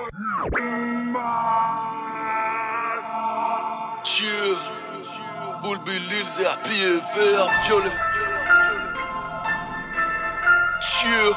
Dieu, Boule Lil, ZRP et vert, violet. Dieu.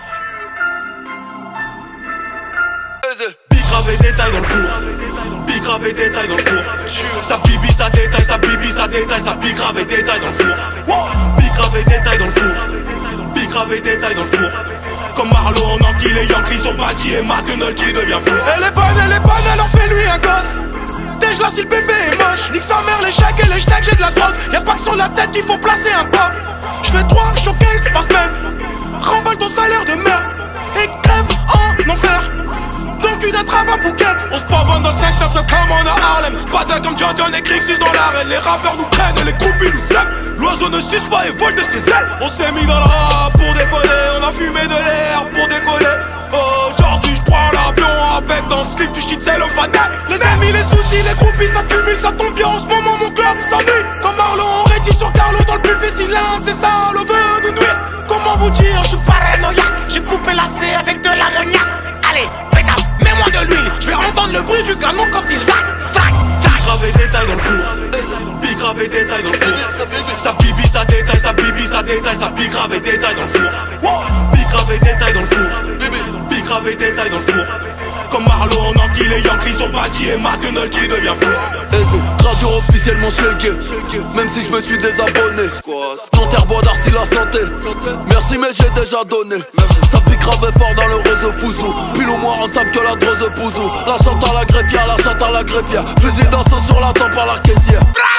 Bicrave et détail dans le four. Bicrave et détail dans le four. Dieu. Ça bibi, ça détaille, ça bibi, ça détaille, ça bicrave et détail dans le four. Bicrave et détail dans le four. Bicrave et détail dans le four. Comme Marlo, on enquille les Yankees sont bâtis et McNulty devient fou. Elle est bonne, elle en fait lui un gosse. Dès là si le bébé est moche. Nique sa mère, les chèques et les steaks, j'ai de la drogue. Y'a pas que sur la tête qu'il faut placer un pop. J'fais 3 showcases par semaine. Remballe ton salaire de merde et crève en enfer. Dans le cul d'un travail bouquette. On se pavonne dans le 5-9 comme on a Harlem. Bataille comme John et Crixus dans l'arène. Les rappeurs nous prennent et les groupies nous aiment. L'oiseau ne suce pas et vole de ses ailes. On s'est mis dans le rap pour décoller. On a fumé de l'air pour décoller. Aujourd'hui j'prends l'avion avec dans le slip du shit cellophane. Les amis, les soucis, les groupies s'accumulent. Ça tombe bien en ce moment, mon club s'ennuie. Comme Marlo, on rétit sur Carlo dans le buffet. Si l'un de ces salauds veut nous nuire. Comment vous dire, je suis paranoïaque. J'ai coupé la C avec de l'ammoniac. Allez, pétasse, mets-moi de l'huile. Je vais entendre le bruit du canon quand il frac, frac, frac. Bicrave et détail dans le four. Bicrave et détail dans le four. Ça bibi, ça détaille, ça bibi, ça détaille, ça bicrave et détail dans le four. Bicrave et détail dans le four. Bicrave et détail dans le four. Comme Marlo, on enquille les Yankees sont bâtis et McNulty devient fou. Radio officiellement shaké. Même si je me suis désabonné. Nanterre, Bois d'Arcy, la santé. Merci mais j'ai déjà donné. Ça pique grave fort dans le réseau fouzou. Pile ou moins rentable que la drose pouzou. La chante à la greffière, la chante à la greffière. Fusil d'assaut sur la tempe à la caissière.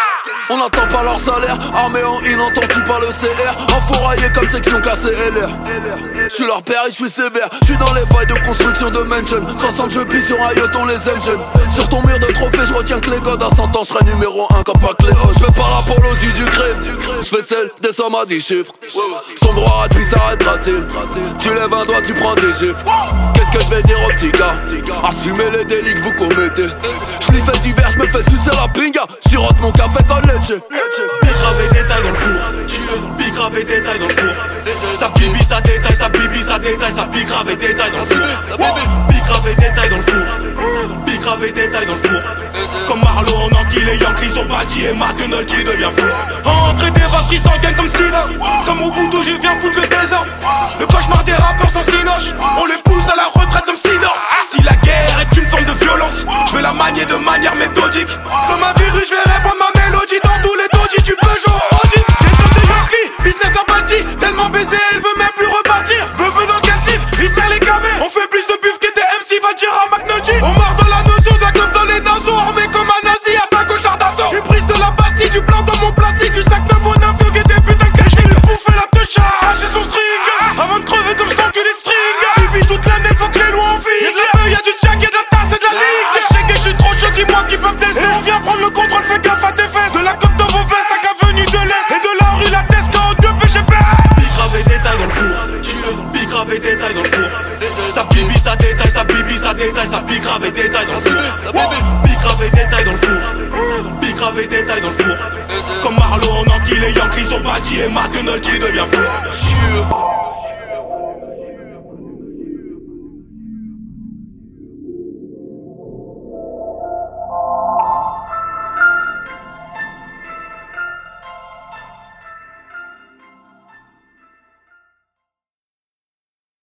On n'attend pas leur salaire, armé en in, n'entends-tu pas le CR? Enfouraillé comme section KCLR. J'suis leur père et j'suis sévère. J'suis dans les bails de construction de mansion. 60 jeux pis sur un yacht, on les aime jeunes. Sur ton mur de trophée, j'retiens que les godes à 100 ans, j'serai numéro 1 comme McLeod. J'fais pas l'apologie du crime, j'fais celle des sommes à 10 chiffres. Son droit puis s'arrêtera-t-il? Tu lèves un doigt, tu prends des gifs. Qu'est-ce que j'vais dire aux petits gars? Assumez les délits que vous commettez. J'l'y fais divers, j'me fais sucer la pinga. Sirote mon café comme leche. Bicrave et détail dans le four. Bicrave et détail dans le four. Ça bibi, ça détaille, ça bibi, ça détaille, ça bicrave et détail dans le four. Bicrave et détail dans le four. Bicrave et détail dans le four. Comme Marlo, on enquille les Yankees sont bâtis et McNulty devient fou. Entrée des vasseries dans le gang comme Sida. Comme Mobutu, je viens foutre le désordre. Le cauchemar des rappeurs sans cinoche. On les pousse à la retraite comme Sidor. Si la guerre est une forme de violence, je vais la manier de manière méthodique. Comme un virus, je vais répandre ma mélodie dans tous les dodis du Peugeot Audi. Des tonnes de Yankee, business à Balti. Tellement baisé, elle veut même plus repartir. Bebe dans le calcif, viscère les camés. On fait plus de buf qu'était MC, va dire à McNulty. On marre dans la notion de la coffre dans les naseaux. Armé comme un nazi, attaque au char d'assaut. Et prise de la Bastille, du blanc dans mon plastique. Du sac 9 au 9 de des putains de je vais lui bouffer la touche à arracher son string. Avant de crever comme je t'encule les strings. Bibi toute l'année, faut que les lois en vie. Y'a de la feu, y'a du jack, y'a de la tasse et de la ligue. T'es chèque et je suis trop chaud, dis-moi qui peuvent tester. On vient prendre le contrôle, fais gaffe à tes fesses. De la coque dans vos vestes, t'as qu'à venue de l'Est. Et de la rue, la Tesca en 2 PGPS. Bicrave et détail dans le four. Bicrave et détail dans le four. Ça bibi, ça détaille, ça bibi, ça détaille, ça bicrave et détail dans le four. Bicrave et détail dans le four. Bicrave et détail dans le four. Comme Marlo, on enquille les Yankees sont bâtis et McNulty devient fou.